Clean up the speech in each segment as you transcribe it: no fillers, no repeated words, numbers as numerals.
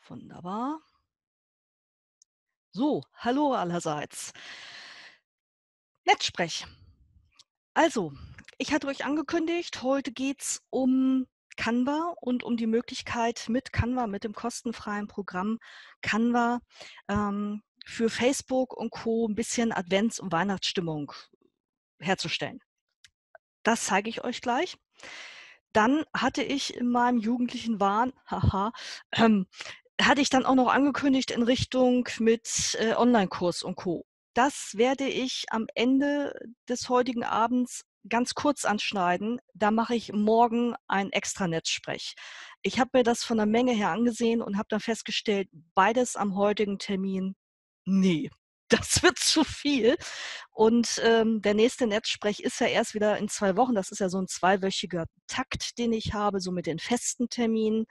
Wunderbar. So, hallo allerseits. Netzsprech. Also, ich hatte euch angekündigt, heute geht's um Canva und um die Möglichkeit, mit Canva, mit dem kostenfreien Programm Canva, für Facebook und Co. 'n bisschen Advents und Weihnachtsstimmung herzustellen. Das zeige ich euch gleich. Dann hatte ich in meinem jugendlichen Wahn, haha, ähm, hatte ich dann auch noch angekündigt in Richtung mit, Onlinekurs und Co. Das werde ich am Ende des heutigen Abends ganz kurz anschneiden. Da mache ich morgen ein Extra-Netzsprech. Ich habe mir das von der Menge her angesehen und habe dann festgestellt, beides am heutigen Termin, ne, das wird zu viel. Und, der nächste Netzsprech ist ja erst wieder in 2 Wochen. Das ist ja so 'n zweiwöchiger Takt, den ich habe, so mit den festen Terminen.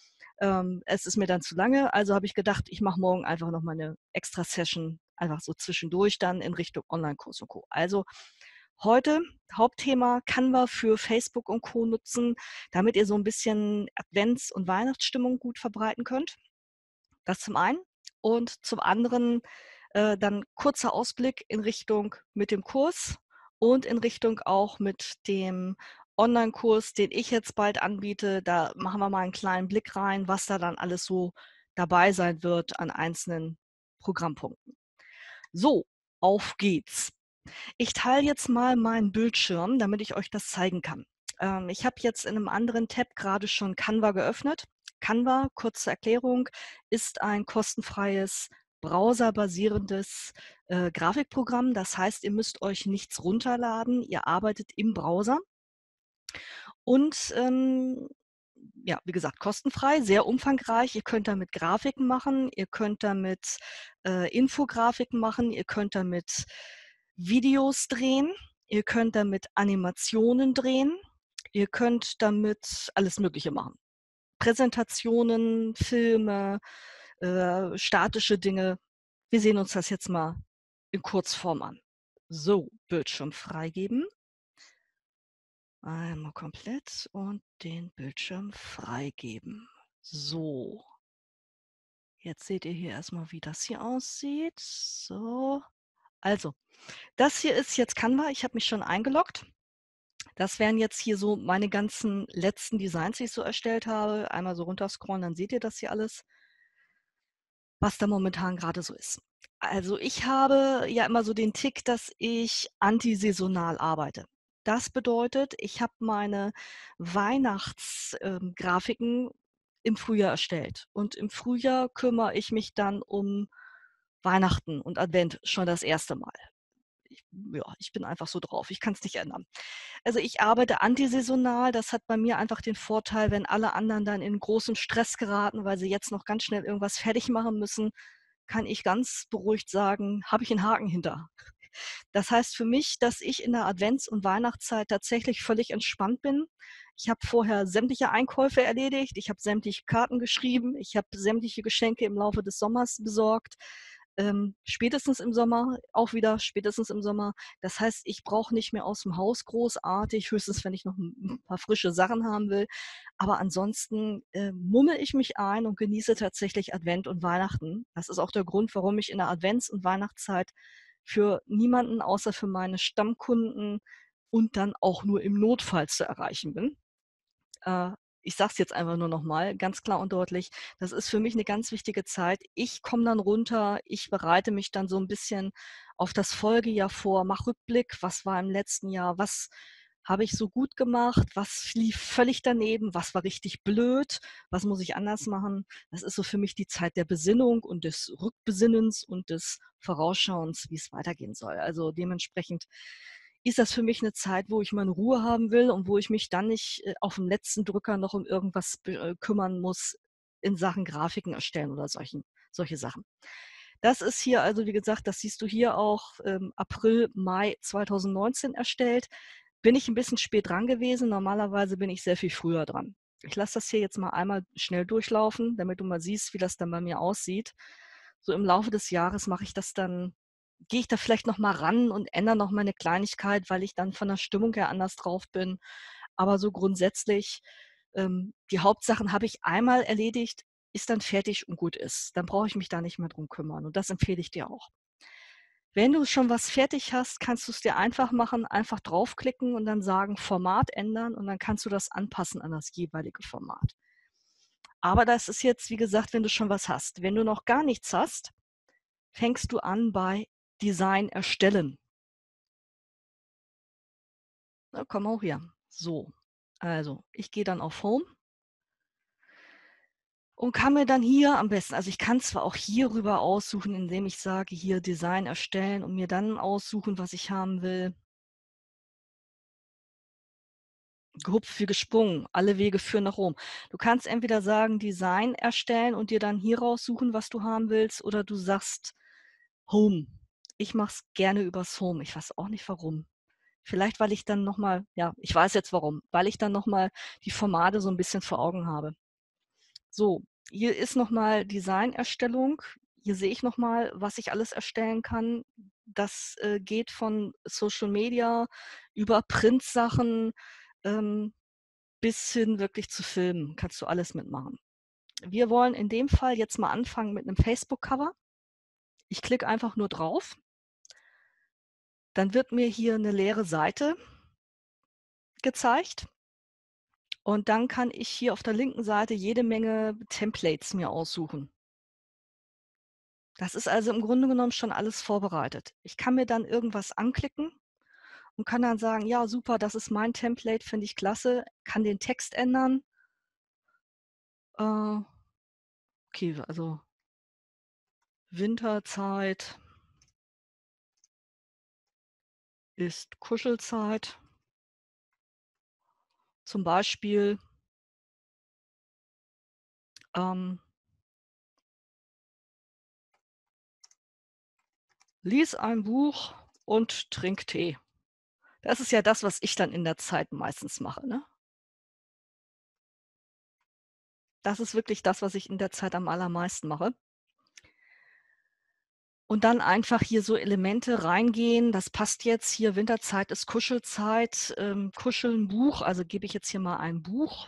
Es ist mir dann zu lange, also habe ich gedacht, ich mache morgen einfach noch mal 'ne Extra-Session, einfach so zwischendurch dann in Richtung Onlinekurs und Co. Also, heute Hauptthema Canva für Facebook und Co. nutzen, damit ihr so 'n bisschen Advents und Weihnachtsstimmung gut verbreiten könnt. Das zum einen. Und zum anderen, dann kurzer Ausblick in Richtung mit dem Kurs und in Richtung auch mit dem Onlinekurs, den ich jetzt bald anbiete. Da machen wir mal 'n kleinen Blick rein, was da dann alles so dabei sein wird an einzelnen Programmpunkten. So, auf geht's. Ich teile jetzt mal meinen Bildschirm, damit ich euch das zeigen kann. Ich habe jetzt in 'nem anderen Tab grade schon Canva geöffnet. Canva, kurze Erklärung, ist ein kostenfreies, browserbasierendes, Grafikprogramm. Das heißt, ihr müsst euch nichts runterladen, ihr arbeitet im Browser. Und, ja, wie gesagt, kostenfrei, sehr umfangreich. Ihr könnt damit Grafiken machen, ihr könnt damit, Infografiken machen, ihr könnt damit Videos drehen, ihr könnt damit Animationen drehen, ihr könnt damit alles Mögliche machen. Präsentationen, Filme, statische Dinge. Wir sehen uns das jetzt mal in Kurzform an. So, Bildschirm freigeben. Einmal komplett und den Bildschirm freigeben. So. Jetzt seht ihr hier erst mal, wie das hier aussieht. So. Also, das hier ist jetzt Canva. Ich habe mich schon eingeloggt. Das wären jetzt hier so meine ganzen letzten Designs, die ich so erstellt habe. Einmal so runterscrollen, dann seht ihr das hier alles was da momentan grade so ist. Also, ich habe ja immer so den Tick, dass ich antisaisonal arbeite. Das bedeutet, ich habe meine Weihnachts Grafiken im Frühjahr erstellt und im Frühjahr kümmere ich mich dann um Weihnachten und Advent schon das 1. Mal. Ich bin einfach so drauf. Ich kann's nicht ändern. Also, ich arbeite antisaisonal. Das hat bei mir einfach den Vorteil, wenn alle anderen dann in großen Stress geraten, weil sie jetzt noch ganz schnell irgendwas fertig machen müssen, kann ich ganz beruhigt sagen: „Habe ich 'n Haken hinter.“ Das heißt für mich, dass ich in der Advents und Weihnachtszeit tatsächlich völlig entspannt bin. Ich habe vorher sämtliche Einkäufe erledigt, ich habe sämtliche Karten geschrieben, ich habe sämtliche Geschenke im Laufe des Sommers besorgt, spätestens im Sommer auch wieder spätestens im Sommer. Das heißt, ich brauche nicht mehr aus'm Haus großartig, höchstens, wenn ich noch 'n paar frische Sachen haben will. Aber ansonsten, mummel ich mich ein und genieße tatsächlich Advent und Weihnachten. Das ist auch der Grund, warum ich in der Advents und Weihnachtszeit für niemanden außer für meine Stammkunden und dann auch nur im Notfall zu erreichen bin. Ich sage es jetzt einfach nur noch mal ganz klar und deutlich, das ist für mich 'ne ganz wichtige Zeit. Ich komme dann runter, ich bereite mich dann so 'n bisschen auf das Folgejahr vor, mache Rückblick: „Was war im letzten Jahr? Was habe ich so gut gemacht? Was lief völlig daneben? Was war richtig blöd? Was muss ich anders machen?“ Das ist so für mich die Zeit der Besinnung und des Rückbesinnens und des Vorausschauens, wie's weitergehen soll. Also, dementsprechend ist das für mich 'ne Zeit, wo ich meine Ruhe haben will und wo ich mich dann nicht, auf 'n letzten Drücker noch um irgendwas kümmern muss in Sachen Grafiken erstellen oder solche Sachen. Das ist hier also, wie gesagt, das siehst du hier auch, April, Mai 2019 erstellt. Bin ich 'n bisschen spät dran gewesen. Normalerweise bin ich sehr viel früher dran. Ich lasse das hier jetzt mal einmal schnell durchlaufen, damit du mal siehst, wie das dann bei mir aussieht. So im Laufe des Jahres mache ich das dann gehe ich da vielleicht noch mal ran und ändere noch mal 'ne Kleinigkeit, weil ich dann von der Stimmung her anders drauf bin. Aber so grundsätzlich, die Hauptsachen habe ich einmal erledigt. ist dann fertig und gut ist. Dann brauche ich mich da nicht mehr drum kümmern und das empfehle ich dir auch. Wenn du schon was fertig hast, kannst du es dir einfach machen, einfach draufklicken und dann sagen Format ändern und dann kannst du das anpassen an das jeweilige Format. Aber das ist jetzt, wie gesagt, wenn du schon was hast. Wenn du noch gar nichts hast, fängst du an bei Design erstellen. Na, komm auch hier. So, also ich gehe dann auf Home und kann mir dann hier am besten, also ich kann zwar auch hier rüber aussuchen, indem ich sage, hier Design erstellen und mir dann aussuchen, was ich haben will. Gehupft wie gesprungen, alle Wege führen nach Rom. Du kannst entweder sagen, Design erstellen und dir dann hier raussuchen, was du haben willst, oder du sagst Home. Ich mache es gerne übers Home. Ich weiß auch nicht warum. Vielleicht, weil ich dann nochmal, ja, ich weiß jetzt warum, weil ich dann nochmal die Formate so ein bisschen vor Augen habe. So, hier ist nochmal Designerstellung. Hier sehe ich nochmal, was ich alles erstellen kann. Das geht von Social Media über Printsachen bis hin wirklich zu Filmen. Kannst du alles mitmachen. Wir wollen in dem Fall jetzt mal anfangen mit einem Facebook-Cover. Ich klicke einfach nur drauf. Dann wird mir hier eine leere Seite gezeigt. Und dann kann ich hier auf der linken Seite jede Menge Templates mir aussuchen. Das ist also im Grunde genommen schon alles vorbereitet. Ich kann mir dann irgendwas anklicken und kann dann sagen, ja super, das ist mein Template, finde ich klasse, kann den Text ändern. Okay, also Winterzeit ist Kuschelzeit. Zum Beispiel lies ein Buch und trink Tee. Das ist ja das, was ich dann in der Zeit meistens mache. Ne? Das ist wirklich das, was ich in der Zeit am allermeisten mache. Und dann einfach hier so Elemente reingehen. Das passt jetzt hier. Winterzeit ist Kuschelzeit. Kuscheln, Buch. Also gebe ich jetzt hier mal ein Buch.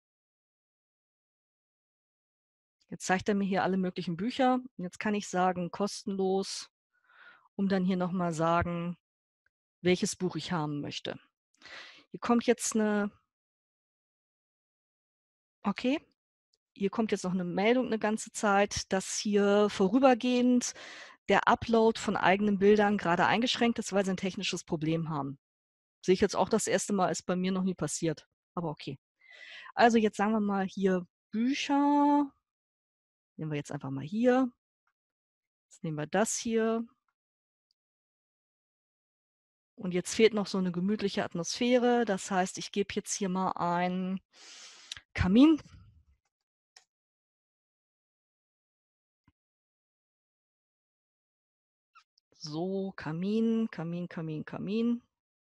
Jetzt zeigt er mir hier alle möglichen Bücher. Und jetzt kann ich sagen, kostenlos, um dann hier nochmal sagen, welches Buch ich haben möchte. Hier kommt jetzt okay, hier kommt jetzt noch eine Meldung eine ganze Zeit, dass hier vorübergehend der Upload von eigenen Bildern gerade eingeschränkt ist, weil sie ein technisches Problem haben. Sehe ich jetzt auch das erste Mal, ist bei mir noch nie passiert. Aber okay. Also jetzt sagen wir mal hier Bücher. Nehmen wir jetzt einfach mal hier. Jetzt nehmen wir das hier. Und jetzt fehlt noch so eine gemütliche Atmosphäre. Das heißt, ich gebe jetzt hier mal ein Kamin. So, Kamin, Kamin, Kamin, Kamin.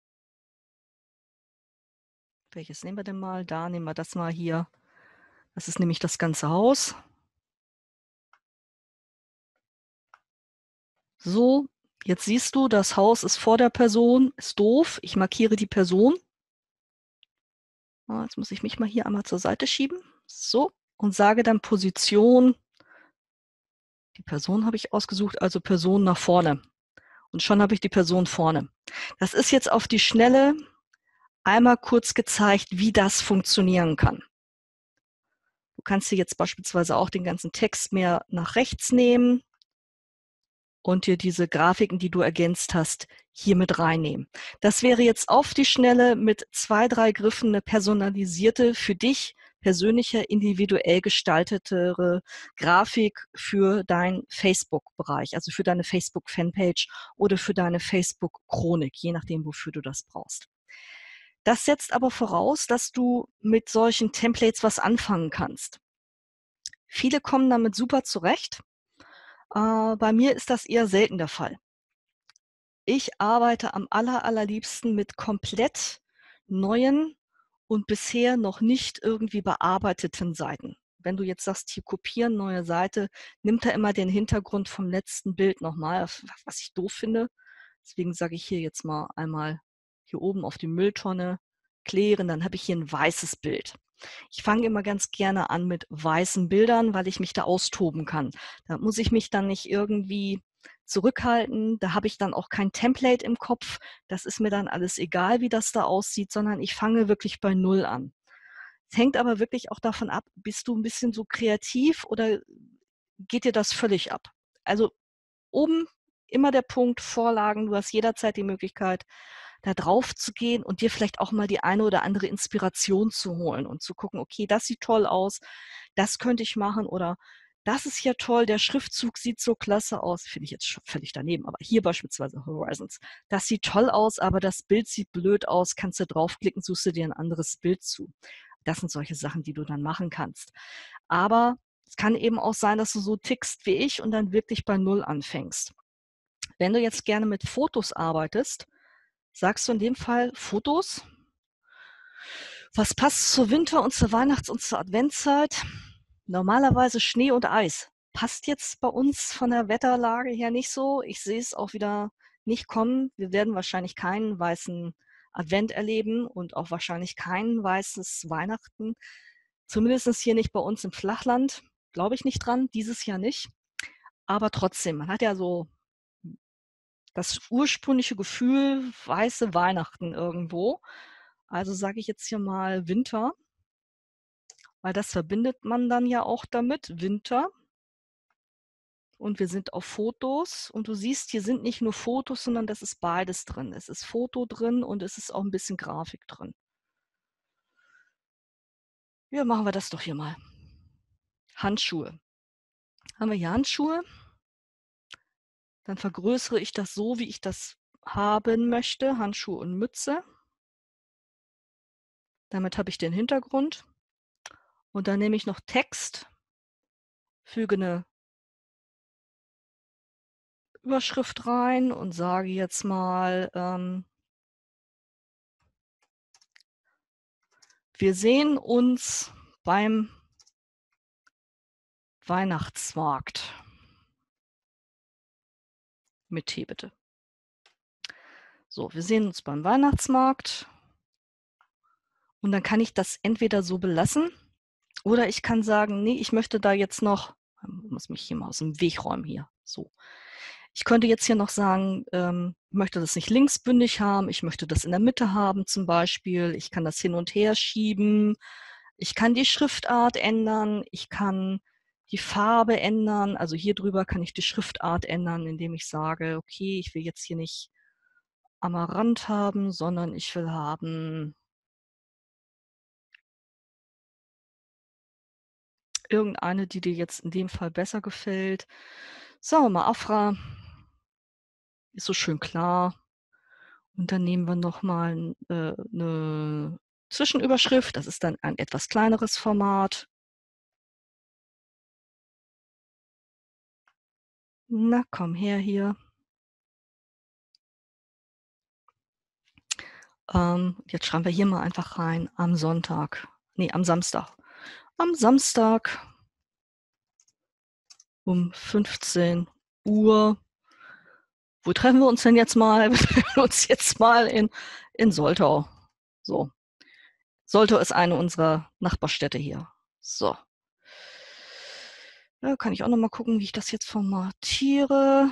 Welches nehmen wir denn mal? Da nehmen wir das mal hier. Das ist nämlich das ganze Haus. So, jetzt siehst du, das Haus ist vor der Person, ist doof. Ich markiere die Person. Jetzt muss ich mich mal hier einmal zur Seite schieben. So, und sage dann Position. Die Person habe ich ausgesucht, also Person nach vorne. Und schon habe ich die Person vorne. Das ist jetzt auf die Schnelle einmal kurz gezeigt, wie das funktionieren kann. Du kannst dir jetzt beispielsweise auch den ganzen Text mehr nach rechts nehmen und dir diese Grafiken, die du ergänzt hast, hier mit reinnehmen. Das wäre jetzt auf die Schnelle mit 2, 3 Griffen eine personalisierte, für dich persönliche, individuell gestaltetere Grafik für deinen Facebook-Bereich, also für deine Facebook-Fanpage oder für deine Facebook-Chronik, je nachdem, wofür du das brauchst. Das setzt aber voraus, dass du mit solchen Templates was anfangen kannst. Viele kommen damit super zurecht. Bei mir ist das eher selten der Fall. Ich arbeite am allerliebsten mit komplett neuen und bisher noch nicht irgendwie bearbeiteten Seiten. Wenn du jetzt sagst, hier kopieren, neue Seite, nimmt er immer den Hintergrund vom letzten Bild nochmal, was ich doof finde. Deswegen sage ich hier jetzt mal einmal hier oben auf die Mülltonne klären, dann habe ich hier ein weißes Bild. Ich fange immer ganz gerne an mit weißen Bildern, weil ich mich da austoben kann. Da muss ich mich dann nicht irgendwie zurückhalten. Da habe ich dann auch kein Template im Kopf. Das ist mir dann alles egal, wie das da aussieht, sondern ich fange wirklich bei Null an. Es hängt aber wirklich auch davon ab, bist du ein bisschen so kreativ oder geht dir das völlig ab? Also oben immer der Punkt Vorlagen. Du hast jederzeit die Möglichkeit, da drauf zu gehen und dir vielleicht auch mal die eine oder andere Inspiration zu holen und zu gucken, okay, das sieht toll aus, das könnte ich machen oder das ist ja toll, der Schriftzug sieht so klasse aus. Finde ich jetzt schon völlig daneben, aber hier beispielsweise Horizons. Das sieht toll aus, aber das Bild sieht blöd aus. Kannst du draufklicken, suchst du dir ein anderes Bild zu. Das sind solche Sachen, die du dann machen kannst. Aber es kann eben auch sein, dass du so tickst wie ich und dann wirklich bei Null anfängst. Wenn du jetzt gerne mit Fotos arbeitest, sagst du in dem Fall Fotos. Was passt zur Winter- und zur Weihnachts- und zur Adventszeit? Normalerweise Schnee und Eis. Passt jetzt bei uns von der Wetterlage her nicht so. Ich sehe es auch wieder nicht kommen. Wir werden wahrscheinlich keinen weißen Advent erleben und auch wahrscheinlich kein weißes Weihnachten. Zumindest hier nicht bei uns im Flachland. Glaube ich nicht dran. Dieses Jahr nicht. Aber trotzdem, man hat ja so das ursprüngliche Gefühl, weiße Weihnachten irgendwo. Also sage ich jetzt hier mal Winter, weil das verbindet man dann ja auch damit, Winter. Und wir sind auf Fotos und du siehst, hier sind nicht nur Fotos, sondern das ist beides drin. Es ist Foto drin und es ist auch ein bisschen Grafik drin. Ja, machen wir das doch hier mal. Handschuhe. Haben wir hier Handschuhe? Dann vergrößere ich das so, wie ich das haben möchte. Handschuhe und Mütze. Damit habe ich den Hintergrund. Und dann nehme ich noch Text, füge eine Überschrift rein und sage jetzt mal, wir sehen uns beim Weihnachtsmarkt. Mit T bitte. So, wir sehen uns beim Weihnachtsmarkt und dann kann ich das entweder so belassen oder ich kann sagen, nee, ich möchte da jetzt noch, ich muss mich hier mal aus dem Weg räumen hier, so. Ich könnte jetzt hier noch sagen, ich möchte das nicht linksbündig haben, ich möchte das in der Mitte haben zum Beispiel. Ich kann das hin und her schieben. Ich kann die Schriftart ändern. Ich kann die Farbe ändern. Also hier drüber kann ich die Schriftart ändern, indem ich sage, okay, ich will jetzt hier nicht Amaranth haben, sondern ich will haben irgendeine, die dir jetzt in dem Fall besser gefällt. Sagen wir mal Afra. Ist so schön klar. Und dann nehmen wir nochmal eine Zwischenüberschrift. Das ist dann ein etwas kleineres Format. Na, komm her hier. Jetzt schreiben wir hier mal einfach rein am Sonntag. Nee, am Samstag. Am Samstag um 15 Uhr. Wo treffen wir uns denn jetzt mal? Wir treffen uns jetzt mal in Soltau. So. Soltau ist eine unserer Nachbarstädte hier. So. Da kann ich auch noch mal gucken, wie ich das jetzt formatiere.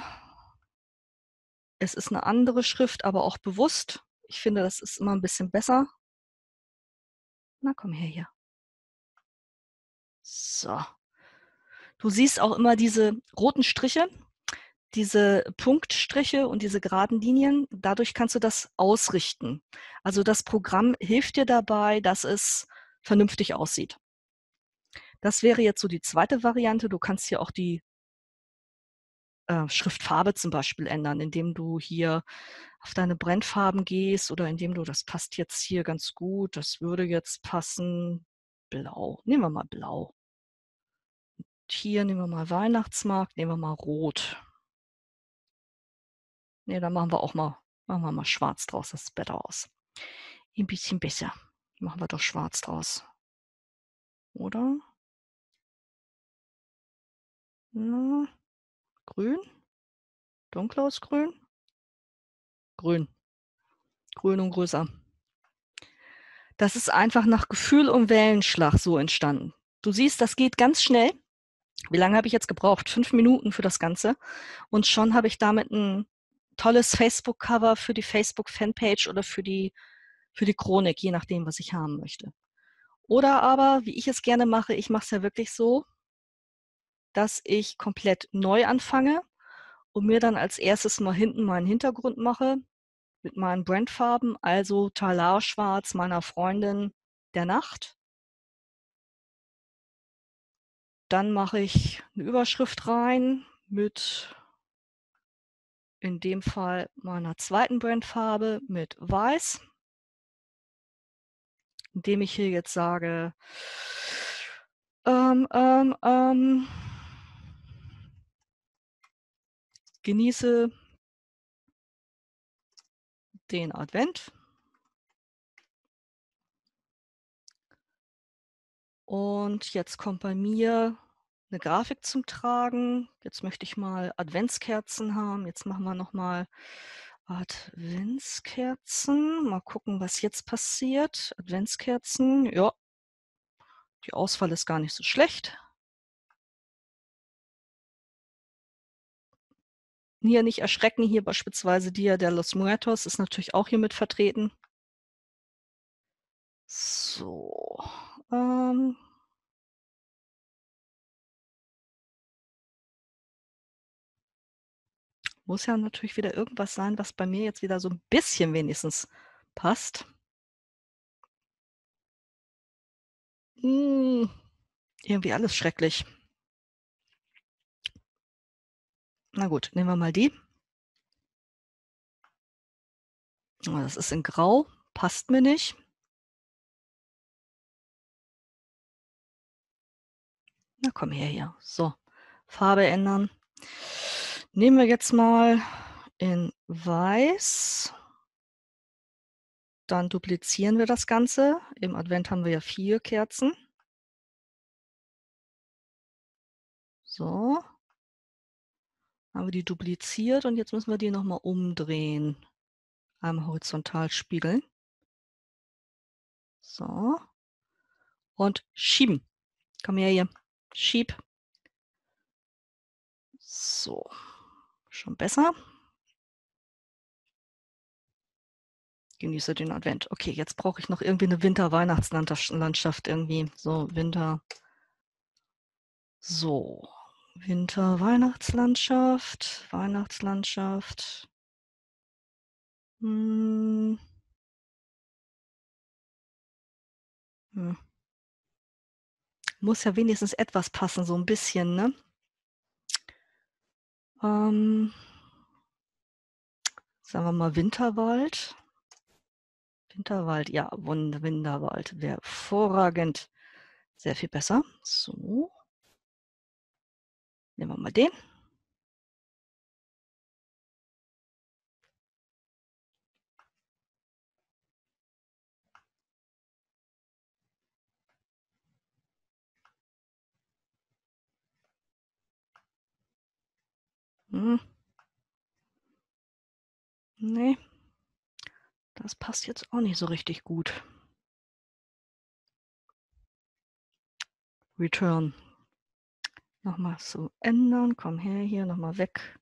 Es ist eine andere Schrift, aber auch bewusst. Ich finde, das ist immer ein bisschen besser. Na, komm her hier. So. Du siehst auch immer diese roten Striche, diese Punktstriche und diese geraden Linien. Dadurch kannst du das ausrichten. Also das Programm hilft dir dabei, dass es vernünftig aussieht. Das wäre jetzt so die zweite Variante. Du kannst hier auch die Schriftfarbe zum Beispiel ändern, indem du hier auf deine Brennfarben gehst oder indem du, das passt jetzt hier ganz gut, das würde jetzt passen, blau. Nehmen wir mal blau. Und hier nehmen wir mal Weihnachtsmarkt, nehmen wir mal rot. Ne, dann machen wir mal schwarz draus, das sieht besser aus. Ein bisschen besser. Machen wir doch schwarz draus. Oder? Na, grün? Dunkles Grün? Grün. Grün und größer. Das ist einfach nach Gefühl und Wellenschlag so entstanden. Du siehst, das geht ganz schnell. Wie lange habe ich jetzt gebraucht? 5 Minuten für das Ganze. Und schon habe ich damit ein tolles Facebook-Cover für die Facebook-Fanpage oder für die Chronik, je nachdem, was ich haben möchte. Oder aber, wie ich es gerne mache, ich mache es ja wirklich so, dass ich komplett neu anfange und mir dann als erstes mal hinten meinen Hintergrund mache mit meinen Brandfarben, also Talarschwarz meiner Freundin der Nacht. Dann mache ich eine Überschrift rein mit, in dem Fall, meiner zweiten Brandfarbe mit Weiß, indem ich hier jetzt sage, ähm, ähm, ähm, genieße den Advent. Und jetzt kommt bei mir eine Grafik zum Tragen. Jetzt möchte ich mal Adventskerzen haben. Jetzt machen wir noch mal Adventskerzen. Mal gucken, was jetzt passiert. Adventskerzen, ja, die Auswahl ist gar nicht so schlecht. Hier nicht erschrecken, hier beispielsweise Dia de los Muertos ist natürlich auch hier mit vertreten. So, muss ja natürlich wieder irgendwas sein, was bei mir jetzt wieder so ein bisschen wenigstens passt. Irgendwie alles schrecklich. Na gut, nehmen wir mal die. Das ist in Grau, passt mir nicht. Na komm her hier. So, Farbe ändern. Nehmen wir jetzt mal in Weiß. Dann duplizieren wir das Ganze. Im Advent haben wir ja 4 Kerzen. So. Haben wir die dupliziert und jetzt müssen wir die nochmal umdrehen. Einmal horizontal spiegeln. So. Und schieben. Komm her hier. Schieb. So. Schon besser. Genieße den Advent. Okay, jetzt brauche ich noch irgendwie eine Winter-Weihnachtslandschaft irgendwie. So, Winter. So, Winter-Weihnachtslandschaft, Weihnachtslandschaft. Hm. Hm. Muss ja wenigstens etwas passen, so ein bisschen, ne? Sagen wir mal Winterwald. Winterwald, ja, Winterwald wäre hervorragend. Sehr viel besser. So. Nehmen wir mal den. Hm. Nee, das passt jetzt auch nicht so richtig gut. Return. Nochmal so ändern. Komm her hier, nochmal weg.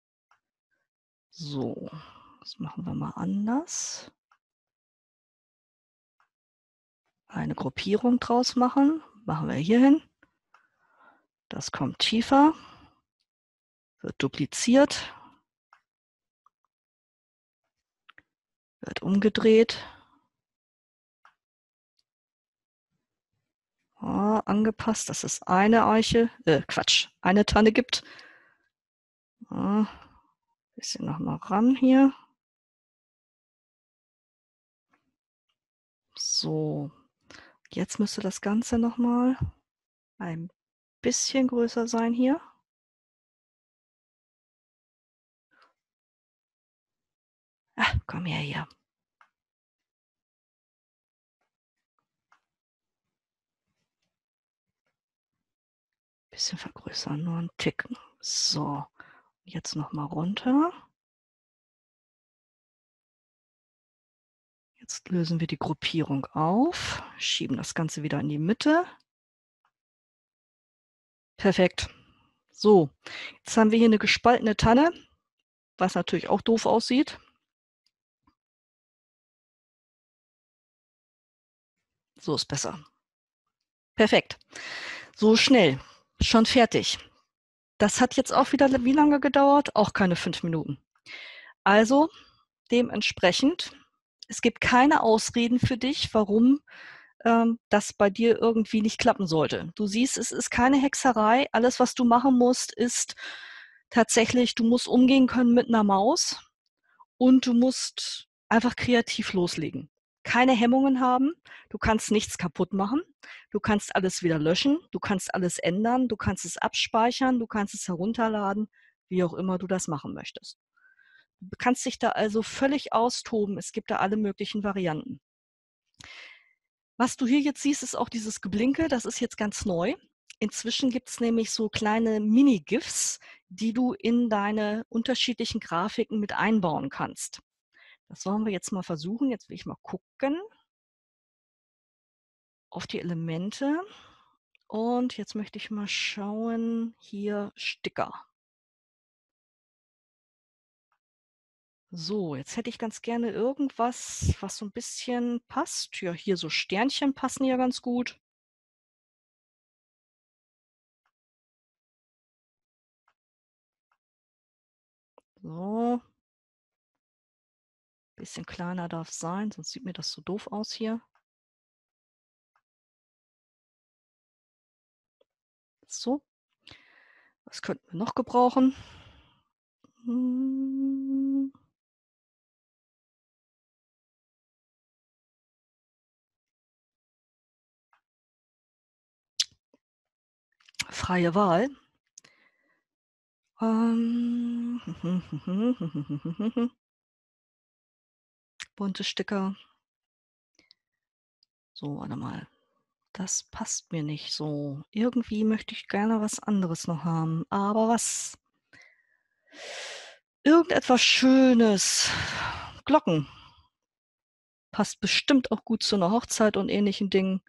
So, das machen wir mal anders. Eine Gruppierung draus machen. Machen wir hier hin. Das kommt tiefer. Wird dupliziert. Wird umgedreht. Oh, angepasst, dass es eine Eiche, Quatsch, eine Tanne gibt. Oh, bisschen noch mal ran hier. So, jetzt müsste das Ganze noch mal ein bisschen größer sein hier. Ah, komm her hier. Bisschen vergrößern, nur einen Ticken. So, jetzt noch mal runter. Jetzt lösen wir die Gruppierung auf, schieben das Ganze wieder in die Mitte. Perfekt. So, jetzt haben wir hier eine gespaltene Tanne, was natürlich auch doof aussieht. So ist besser. Perfekt. So schnell. Schon fertig. Das hat jetzt auch wieder wie lange gedauert? Auch keine 5 Minuten. Also dementsprechend, es gibt keine Ausreden für dich, warum das bei dir irgendwie nicht klappen sollte. Du siehst, es ist keine Hexerei. Alles, was du machen musst, ist tatsächlich, du musst umgehen können mit einer Maus und du musst einfach kreativ loslegen. Keine Hemmungen haben. Du kannst nichts kaputt machen. Du kannst alles wieder löschen. Du kannst alles ändern. Du kannst es abspeichern. Du kannst es herunterladen, wie auch immer du das machen möchtest. Du kannst dich da also völlig austoben. Es gibt da alle möglichen Varianten. Was du hier jetzt siehst, ist auch dieses Geblinke. Das ist jetzt ganz neu. Inzwischen gibt es nämlich so kleine Mini-GIFs, die du in deine unterschiedlichen Grafiken mit einbauen kannst. Das wollen wir jetzt mal versuchen. Jetzt will ich mal gucken auf die Elemente. Und jetzt möchte ich mal schauen, hier Sticker. So, jetzt hätte ich ganz gerne irgendwas, was so ein bisschen passt. Ja, hier so Sternchen passen ja ganz gut. So, bisschen kleiner darf es sein, sonst sieht mir das so doof aus hier. So, was könnten wir noch gebrauchen? Hm. Freie Wahl. Bunte Sticker. So, warte mal. Das passt mir nicht so. Irgendwie möchte ich gerne was anderes noch haben. Aber was? Irgendetwas Schönes. Glocken. Passt bestimmt auch gut zu einer Hochzeit und ähnlichen Dingen.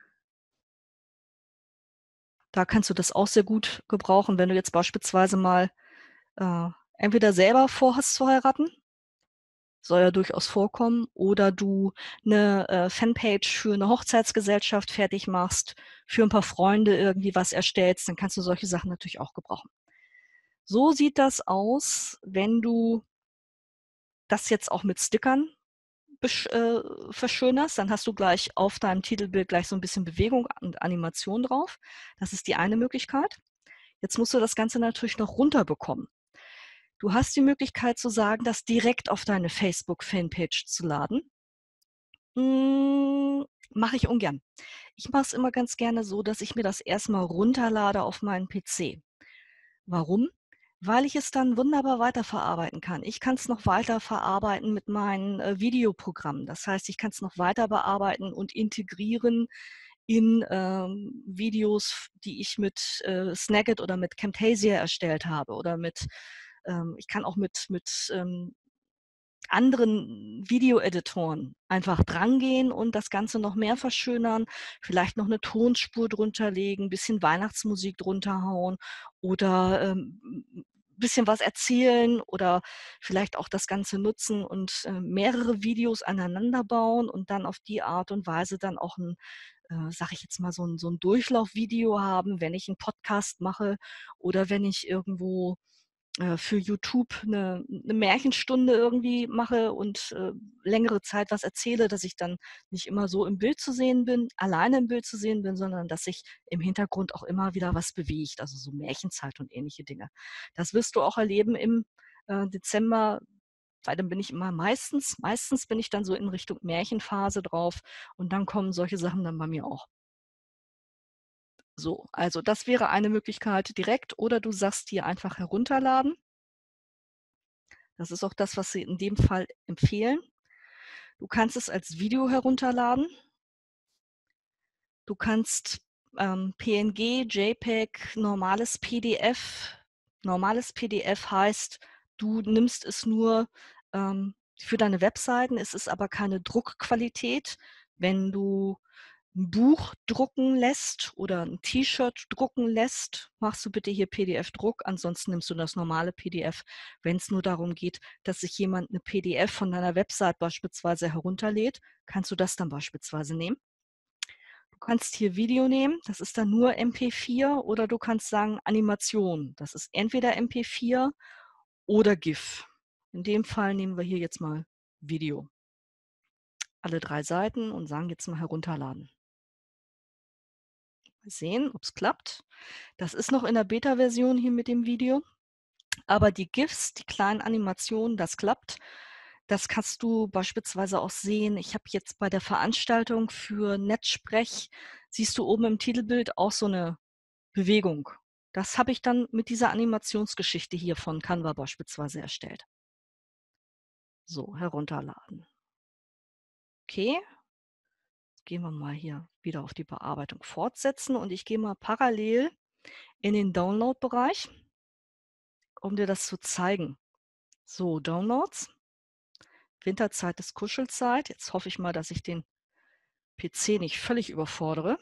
Da kannst du das auch sehr gut gebrauchen, wenn du jetzt beispielsweise mal entweder selber vorhast zu heiraten, soll ja durchaus vorkommen, oder du eine Fanpage für eine Hochzeitsgesellschaft fertig machst, für ein paar Freunde irgendwie was erstellst, dann kannst du solche Sachen natürlich auch gebrauchen. So sieht das aus, wenn du das jetzt auch mit Stickern verschönerst, dann hast du gleich auf deinem Titelbild gleich so ein bisschen Bewegung und Animation drauf. Das ist die eine Möglichkeit. Jetzt musst du das Ganze natürlich noch runterbekommen. Du hast die Möglichkeit zu sagen, das direkt auf deine Facebook-Fanpage zu laden. Mache ich ungern. Ich mache es immer ganz gerne so, dass ich mir das erstmal runterlade auf meinen PC. Warum? Weil ich es dann wunderbar weiterverarbeiten kann. Ich kann es noch weiterverarbeiten mit meinen Videoprogrammen. Das heißt, ich kann es noch weiter bearbeiten und integrieren in Videos, die ich mit Snagit oder mit Camtasia erstellt habe oder ich kann auch mit anderen Videoeditoren einfach drangehen und das Ganze noch mehr verschönern, vielleicht noch eine Tonspur drunter legen, bisschen Weihnachtsmusik drunter hauen oder bisschen was erzählen oder vielleicht auch das Ganze nutzen und mehrere Videos aneinander bauen und dann auf die Art und Weise dann auch ein, sage ich jetzt mal, so ein Durchlaufvideo haben, wenn ich einen Podcast mache oder wenn ich irgendwo für YouTube eine Märchenstunde irgendwie mache und längere Zeit was erzähle, dass ich dann nicht immer so im Bild zu sehen bin, alleine im Bild zu sehen bin, sondern dass sich im Hintergrund auch immer wieder was bewegt, also so Märchenzeit und ähnliche Dinge. Das wirst du auch erleben im Dezember, weil dann bin ich immer meistens bin ich dann so in Richtung Märchenphase drauf und dann kommen solche Sachen dann bei mir auch. So, also das wäre eine Möglichkeit direkt oder du sagst hier einfach herunterladen. Das ist auch das, was sie in dem Fall empfehlen. Du kannst es als Video herunterladen. Du kannst PNG, JPEG, normales PDF. Normales PDF heißt, du nimmst es nur Für deine Webseiten ist es aber keine Druckqualität. Wenn du ein Buch drucken lässt oder ein T-Shirt drucken lässt, machst du bitte hier PDF-Druck, ansonsten nimmst du das normale PDF. Wenn es nur darum geht, dass sich jemand eine PDF von deiner Website beispielsweise herunterlädt, kannst du das dann beispielsweise nehmen. Du kannst hier Video nehmen, das ist dann nur MP4, oder du kannst sagen Animation. Das ist entweder MP4 oder GIF. In dem Fall nehmen wir hier jetzt mal Video. Alle 3 Seiten und sagen jetzt mal herunterladen. Mal sehen, ob es klappt. Das ist noch in der Beta-Version hier mit dem Video. Aber die GIFs, die kleinen Animationen, das klappt. Das kannst du beispielsweise auch sehen. Ich habe jetzt bei der Veranstaltung für Netzsprech, siehst du oben im Titelbild auch so eine Bewegung. Das habe ich dann mit dieser Animationsgeschichte hier von Canva beispielsweise erstellt. So, herunterladen. Okay, jetzt gehen wir mal hier wieder auf die Bearbeitung fortsetzen und ich gehe mal parallel in den Download-Bereich, um dir das zu zeigen. So, Downloads. Winterzeit ist Kuschelzeit. Jetzt hoffe ich mal, dass ich den PC nicht völlig überfordere.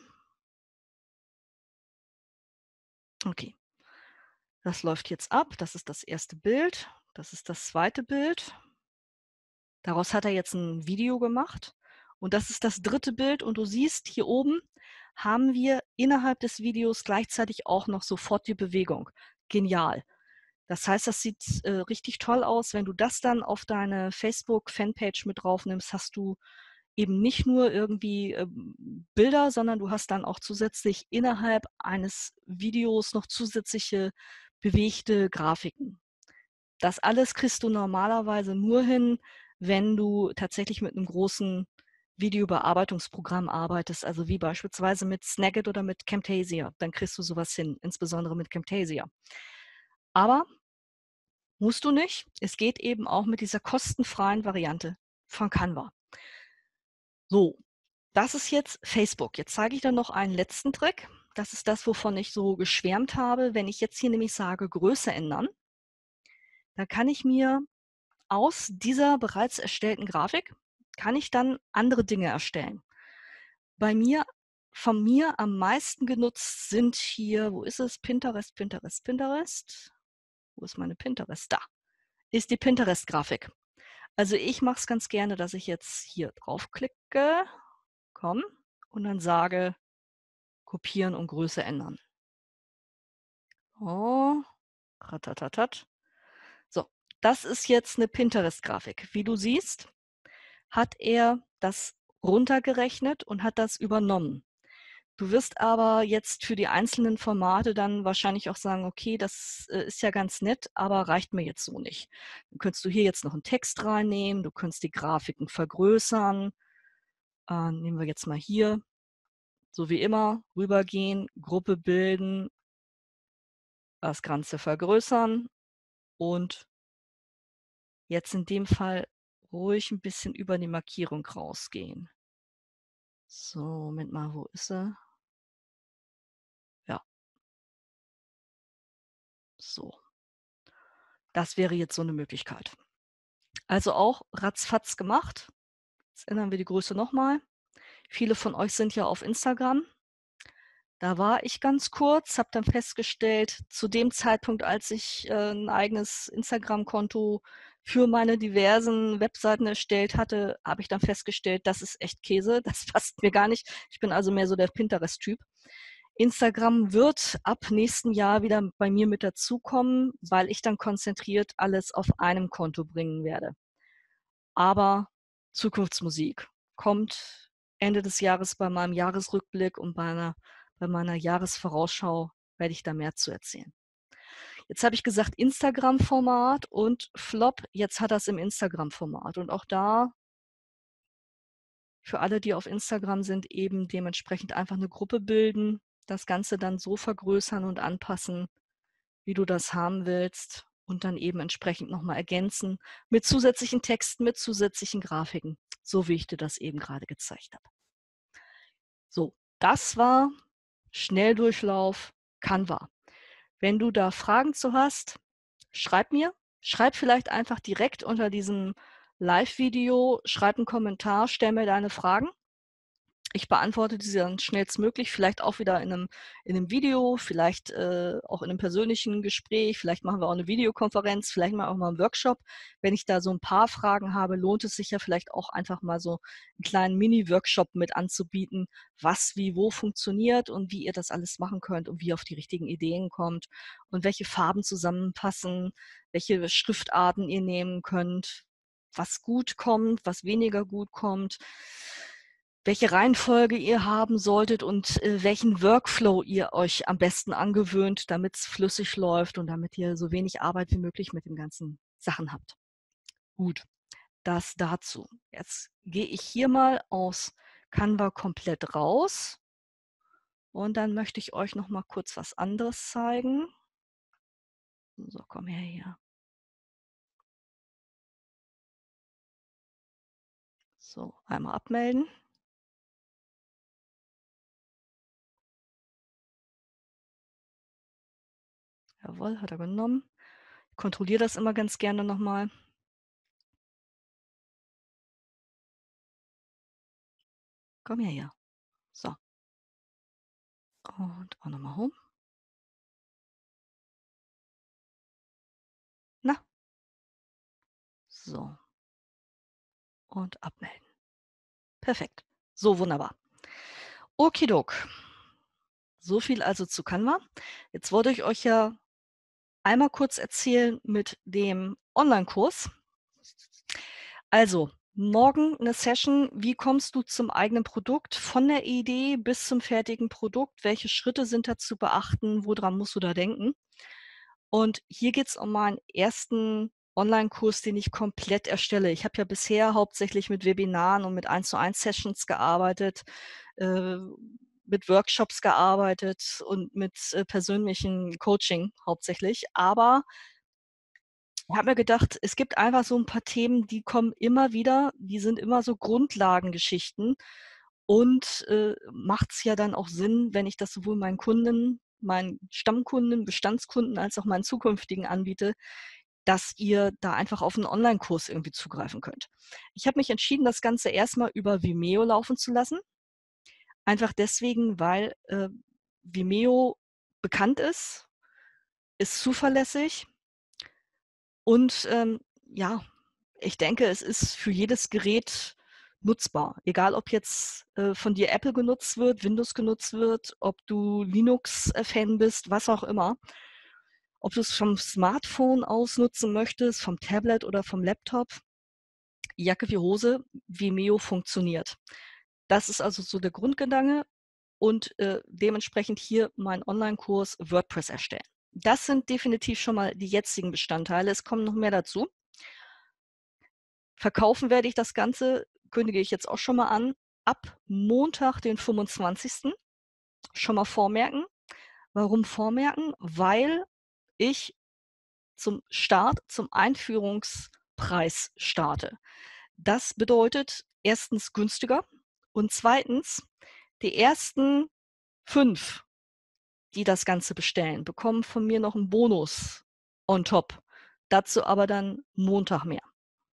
Okay, das läuft jetzt ab. Das ist das erste Bild. Das ist das zweite Bild. Daraus hat er jetzt ein Video gemacht. Und das ist das dritte Bild. Und du siehst, hier oben haben wir innerhalb des Videos gleichzeitig auch noch sofort die Bewegung. Genial. Das heißt, das sieht richtig toll aus. Wenn du das dann auf deine Facebook-Fanpage mit drauf nimmst, hast du eben nicht nur irgendwie Bilder, sondern du hast dann auch zusätzlich innerhalb eines Videos noch zusätzliche bewegte Grafiken. Das alles kriegst du normalerweise nur hin, wenn du tatsächlich mit einem großen Videobearbeitungsprogramm arbeitest, also wie beispielsweise mit Snagit oder mit Camtasia. Dann kriegst du sowas hin, insbesondere mit Camtasia. Aber musst du nicht. Es geht eben auch mit dieser kostenfreien Variante von Canva. So, das ist jetzt Facebook. Jetzt zeige ich dann noch einen letzten Trick. Das ist das, wovon ich so geschwärmt habe. Wenn ich jetzt hier nämlich sage, Größe ändern, dann kann ich mir aus dieser bereits erstellten Grafik, kann ich dann andere Dinge erstellen. Bei mir, von mir am meisten genutzt sind hier, wo ist es? Pinterest, Pinterest, Pinterest. Wo ist meine Pinterest? Da ist die Pinterest-Grafik. Also ich mache es ganz gerne, dass ich jetzt hier draufklicke, komm, und dann sage, kopieren und Größe ändern. Oh, ratatatat. So, das ist jetzt eine Pinterest-Grafik. Wie du siehst, hat er das runtergerechnet und hat das übernommen. Du wirst aber jetzt für die einzelnen Formate dann wahrscheinlich auch sagen, okay, das ist ja ganz nett, aber reicht mir jetzt so nicht. Dann könntest du hier jetzt noch einen Text reinnehmen, du könntest die Grafiken vergrößern. Nehmen wir jetzt mal hier, so wie immer, rübergehen, Gruppe bilden, das Ganze vergrößern und jetzt in dem Fall ruhig ein bisschen über die Markierung rausgehen. So, Moment mal, wo ist sie? Ja, so. Das wäre jetzt so eine Möglichkeit. Also auch ratzfatz gemacht. Jetzt ändern wir die Größe nochmal. Viele von euch sind ja auf Instagram. Da war ich ganz kurz, habe dann festgestellt, zu dem Zeitpunkt, als ich ein eigenes Instagram-Konto für meine diversen Webseiten erstellt hatte, habe ich dann festgestellt, das ist echt Käse, das passt mir gar nicht. Ich bin also mehr so der Pinterest-Typ. Instagram wird ab nächsten Jahr wieder bei mir mit dazukommen, weil ich dann konzentriert alles auf einem Konto bringen werde. Aber Zukunftsmusik kommt Ende des Jahres bei meinem Jahresrückblick und bei meiner Jahresvorausschau werde ich da mehr zu erzählen. Jetzt habe ich gesagt Instagram-Format und Flop, jetzt hat er es im Instagram-Format. Und auch da für alle, die auf Instagram sind, eben dementsprechend einfach eine Gruppe bilden, das Ganze dann so vergrößern und anpassen, wie du das haben willst und dann eben entsprechend nochmal ergänzen mit zusätzlichen Texten, mit zusätzlichen Grafiken, so wie ich dir das eben gerade gezeigt habe. So, das war Schnelldurchlauf Canva. Wenn du da Fragen zu hast, schreib mir. Schreib vielleicht einfach direkt unter diesem Live-Video, schreib einen Kommentar, stell mir deine Fragen. Ich beantworte diese dann schnellstmöglich, vielleicht auch wieder in einem Video, vielleicht auch in einem persönlichen Gespräch, vielleicht machen wir auch eine Videokonferenz, vielleicht mal auch mal einen Workshop. Wenn ich da so ein paar Fragen habe, lohnt es sich ja vielleicht auch einfach mal so einen kleinen Mini-Workshop mit anzubieten, was wie wo funktioniert und wie ihr das alles machen könnt und wie ihr auf die richtigen Ideen kommt und welche Farben zusammenpassen, welche Schriftarten ihr nehmen könnt, was gut kommt, was weniger gut kommt, welche Reihenfolge ihr haben solltet und welchen Workflow ihr euch am besten angewöhnt, damit es flüssig läuft und damit ihr so wenig Arbeit wie möglich mit den ganzen Sachen habt. Gut, das dazu. Jetzt gehe ich hier mal aus Canva komplett raus und dann möchte ich euch noch mal kurz was anderes zeigen. So, komm her hier. So, einmal abmelden. Jawohl, hat er genommen. Ich kontrolliere das immer ganz gerne nochmal. Komm her hier. So. Und auch nochmal home. Na. So. Und abmelden. Perfekt. So, wunderbar. Okidok. So viel also zu Canva. Jetzt wollte ich euch ja einmal kurz erzählen mit dem Online-Kurs. Also, morgen eine Session, wie kommst du zum eigenen Produkt, von der Idee bis zum fertigen Produkt, welche Schritte sind da zu beachten, woran musst du da denken? Und hier geht es um meinen ersten Online-Kurs, den ich komplett erstelle. Ich habe ja bisher hauptsächlich mit Webinaren und mit 1:1 Sessions gearbeitet, mit Workshops gearbeitet und mit persönlichem Coaching hauptsächlich. Aber ich habe mir gedacht, es gibt einfach so ein paar Themen, die kommen immer wieder, die sind immer so Grundlagengeschichten und macht es ja dann auch Sinn, wenn ich das sowohl meinen Kunden, meinen Stammkunden, Bestandskunden als auch meinen zukünftigen anbiete, dass ihr da einfach auf einen Online-Kurs irgendwie zugreifen könnt. Ich habe mich entschieden, das Ganze erstmal über Vimeo laufen zu lassen. Einfach deswegen, weil Vimeo bekannt ist zuverlässig und ja, ich denke, es ist für jedes Gerät nutzbar. Egal, ob jetzt von dir Apple genutzt wird, Windows genutzt wird, ob du Linux-Fan bist, was auch immer. Ob du es vom Smartphone aus nutzen möchtest, vom Tablet oder vom Laptop, Jacke wie Hose, Vimeo funktioniert. Das ist also so der Grundgedanke und dementsprechend hier mein Online-Kurs WordPress erstellen. Das sind definitiv schon mal die jetzigen Bestandteile. Es kommen noch mehr dazu. Verkaufen werde ich das Ganze, kündige ich jetzt auch schon mal an, ab Montag, den 25. Schon mal vormerken. Warum vormerken? Weil ich zum Start, zum Einführungspreis starte. Das bedeutet erstens günstiger und zweitens, die ersten 5, die das Ganze bestellen, bekommen von mir noch einen Bonus on top. Dazu aber dann Montag mehr.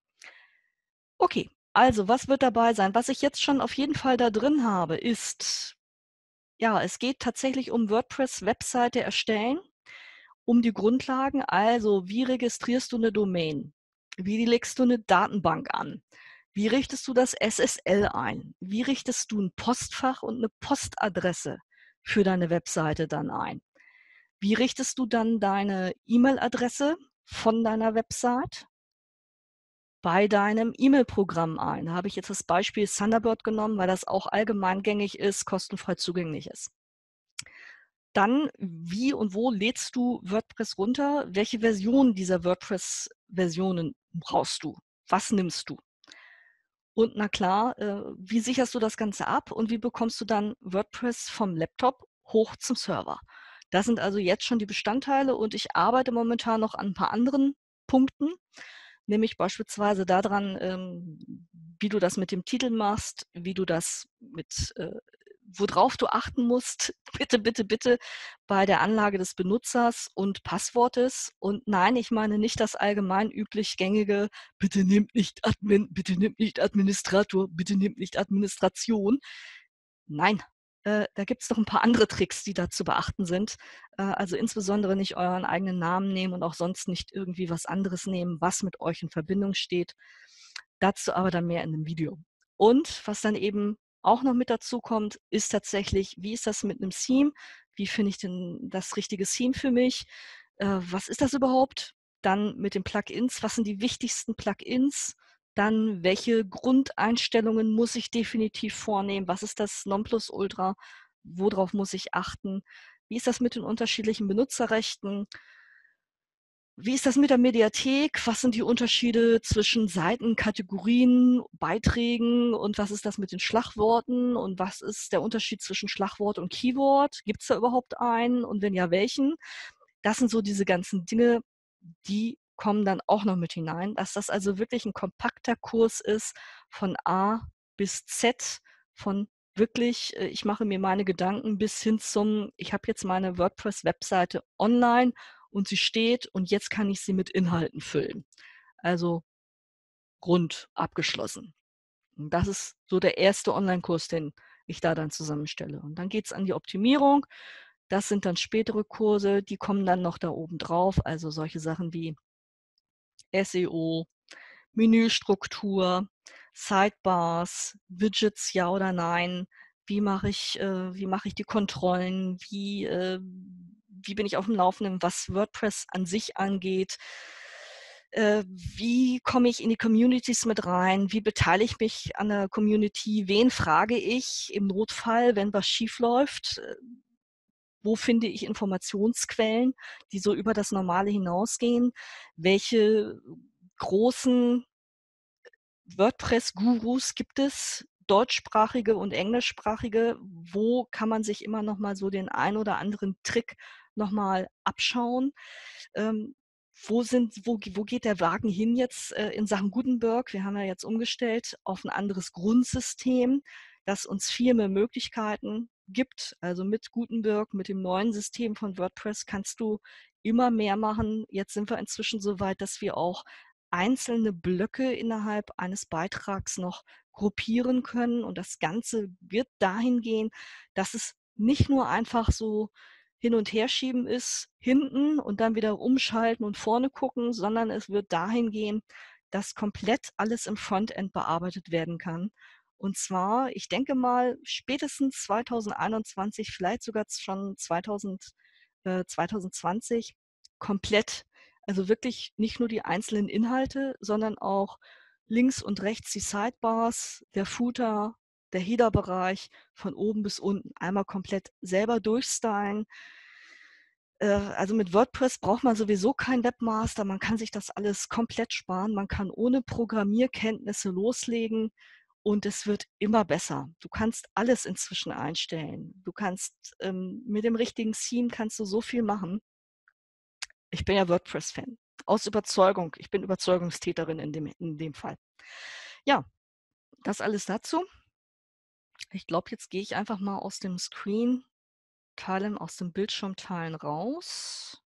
Okay, also was wird dabei sein? Was ich jetzt schon auf jeden Fall da drin habe, ist, ja, es geht tatsächlich um WordPress-Webseite erstellen, um die Grundlagen. Also, wie registrierst du eine Domain? Wie legst du eine Datenbank an? Wie richtest du das SSL ein? Wie richtest du ein Postfach und eine Postadresse für deine Webseite dann ein? Wie richtest du dann deine E-Mail-Adresse von deiner Website bei deinem E-Mail-Programm ein? Da habe ich jetzt das Beispiel Thunderbird genommen, weil das auch allgemeingängig ist, kostenfrei zugänglich ist. Dann, wie und wo lädst du WordPress runter? Welche Version dieser WordPress-Versionen brauchst du? Was nimmst du? Und na klar, wie sicherst du das Ganze ab und wie bekommst du dann WordPress vom Laptop hoch zum Server? Das sind also jetzt schon die Bestandteile und ich arbeite momentan noch an ein paar anderen Punkten, nämlich beispielsweise daran, wie du das mit dem Titel machst, wie du das mit worauf du achten musst, bitte, bitte, bitte bei der Anlage des Benutzers und Passwortes. Und nein, ich meine nicht das allgemein üblich gängige, bitte nehmt nicht Admin, bitte nehmt nicht Administrator, bitte nehmt nicht Administration. Nein, da gibt es noch ein paar andere Tricks, die da zu beachten sind. Also insbesondere nicht euren eigenen Namen nehmen und auch sonst nicht irgendwie was anderes nehmen, was mit euch in Verbindung steht. Dazu aber dann mehr in dem Video. Und was dann eben auch noch mit dazu kommt, ist tatsächlich, wie ist das mit einem Theme? Wie finde ich denn das richtige Theme für mich? Was ist das überhaupt? Dann mit den Plugins, was sind die wichtigsten Plugins? Dann, welche Grundeinstellungen muss ich definitiv vornehmen? Was ist das Nonplusultra? Worauf muss ich achten? Wie ist das mit den unterschiedlichen Benutzerrechten? Wie ist das mit der Mediathek? Was sind die Unterschiede zwischen Seiten, Kategorien, Beiträgen und was ist das mit den Schlagworten und was ist der Unterschied zwischen Schlagwort und Keyword? Gibt es da überhaupt einen und wenn ja, welchen? Das sind so diese ganzen Dinge, die kommen dann auch noch mit hinein, dass das also wirklich ein kompakter Kurs ist von A bis Z, von wirklich, ich mache mir meine Gedanken bis hin zum, ich habe jetzt meine WordPress-Webseite online und sie steht und jetzt kann ich sie mit Inhalten füllen. Also rund abgeschlossen. Und das ist so der erste Online-Kurs, den ich da dann zusammenstelle. Und dann geht es an die Optimierung. Das sind dann spätere Kurse, die kommen dann noch da oben drauf. Also solche Sachen wie SEO, Menüstruktur, Sidebars, Widgets, ja oder nein. Wie mache ich die Kontrollen? Wie bin ich auf dem Laufenden, was WordPress an sich angeht? Wie komme ich in die Communities mit rein? Wie beteilige ich mich an der Community? Wen frage ich im Notfall, wenn was schief läuft? Wo finde ich Informationsquellen, die so über das Normale hinausgehen? Welche großen WordPress-Gurus gibt es, deutschsprachige und englischsprachige? Wo kann man sich immer noch mal so den ein oder anderen Trick noch mal abschauen? Ähm, wo geht der Wagen hin jetzt in Sachen Gutenberg? Wir haben ja jetzt umgestellt auf ein anderes Grundsystem, das uns viel mehr Möglichkeiten gibt. Also mit Gutenberg, mit dem neuen System von WordPress kannst du immer mehr machen. Jetzt sind wir inzwischen so weit, dass wir auch einzelne Blöcke innerhalb eines Beitrags noch gruppieren können. Und das Ganze wird dahin gehen, dass es nicht nur einfach so hin und her schieben ist, hinten und dann wieder umschalten und vorne gucken, sondern es wird dahin gehen, dass komplett alles im Frontend bearbeitet werden kann. Und zwar, ich denke mal, spätestens 2021, vielleicht sogar schon 2020, komplett. Also wirklich nicht nur die einzelnen Inhalte, sondern auch links und rechts die Sidebars, der Footer, der Header-Bereich von oben bis unten einmal komplett selber durchstylen. Also mit WordPress braucht man sowieso keinen Webmaster. Man kann sich das alles komplett sparen. Man kann ohne Programmierkenntnisse loslegen und es wird immer besser. Du kannst alles inzwischen einstellen. Du kannst mit dem richtigen Theme kannst du so viel machen. Ich bin ja WordPress-Fan. Aus Überzeugung. Ich bin Überzeugungstäterin in dem Fall. Ja, das alles dazu. Ich glaube, jetzt gehe ich einfach mal aus dem Screen teilen, aus dem Bildschirmteilen raus.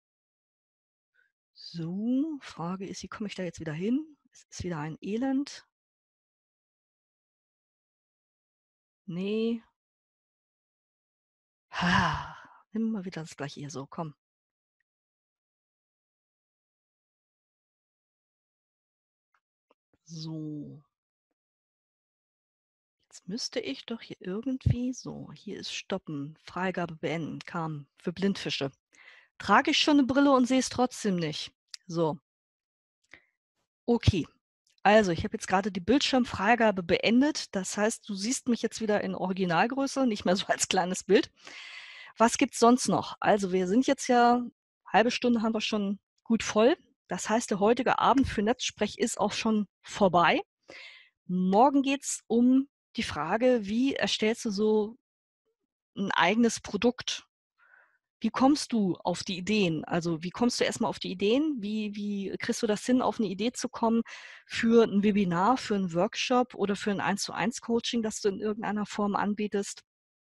So, Frage ist, wie komme ich da jetzt wieder hin? Es ist wieder ein Elend. Nee. Immer wieder das gleiche hier. So, komm. So. Jetzt müsste ich doch hier irgendwie, so, hier ist Stoppen, Freigabe beenden, kam für Blindfische. Trage ich schon eine Brille und sehe es trotzdem nicht. So. Okay. Also, ich habe jetzt gerade die Bildschirmfreigabe beendet. Das heißt, du siehst mich jetzt wieder in Originalgröße, nicht mehr so als kleines Bild. Was gibt's sonst noch? Also, wir sind jetzt ja, halbe Stunde haben wir schon gut voll. Das heißt, der heutige Abend für Netzsprech ist auch schon vorbei. Morgen geht's um die Frage, wie erstellst du so ein eigenes Produkt? Wie kommst du auf die Ideen? Also, wie kommst du erst mal auf die Ideen? Wie kriegst du das hin, auf eine Idee zu kommen für ein Webinar, für einen Workshop oder für ein 1:1 Coaching, das du in irgendeiner Form anbietest?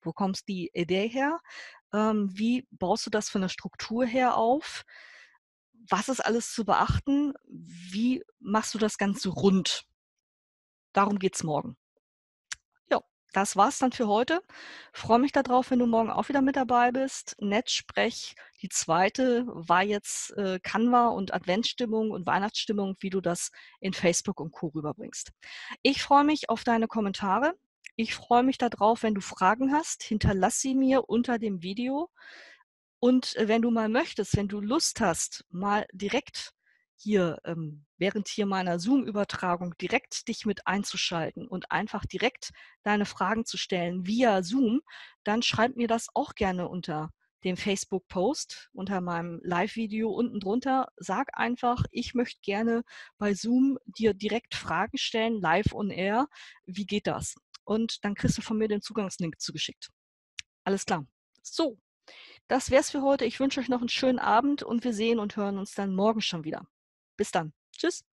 Wo kommst die Idee her? Wie baust du das von der Struktur her auf? Was ist alles zu beachten? Wie machst du das Ganze rund? Darum geht's morgen. Ja, das war's dann für heute. Freue mich darauf, wenn du morgen auch wieder mit dabei bist. Netzsprech, die zweite war jetzt Canva und Adventsstimmung und Weihnachtsstimmung, wie du das in Facebook und Co. rüberbringst. Ich freue mich auf deine Kommentare. Ich freue mich darauf, wenn du Fragen hast, hinterlass sie mir unter dem Video. Und wenn du mal möchtest, wenn du Lust hast, mal direkt hier, während hier meiner Zoom-Übertragung direkt dich mit einzuschalten und einfach direkt deine Fragen zu stellen via Zoom, dann schreib mir das auch gerne unter dem Facebook-Post, unter meinem Live-Video unten drunter. Sag einfach, ich möchte gerne bei Zoom dir direkt Fragen stellen, live on air. Wie geht das? Und dann kriegst du von mir den Zugangslink zugeschickt. Alles klar. So, das wär's für heute. Ich wünsche euch noch einen schönen Abend und wir sehen und hören uns dann morgen schon wieder. Bis dann. Tschüss.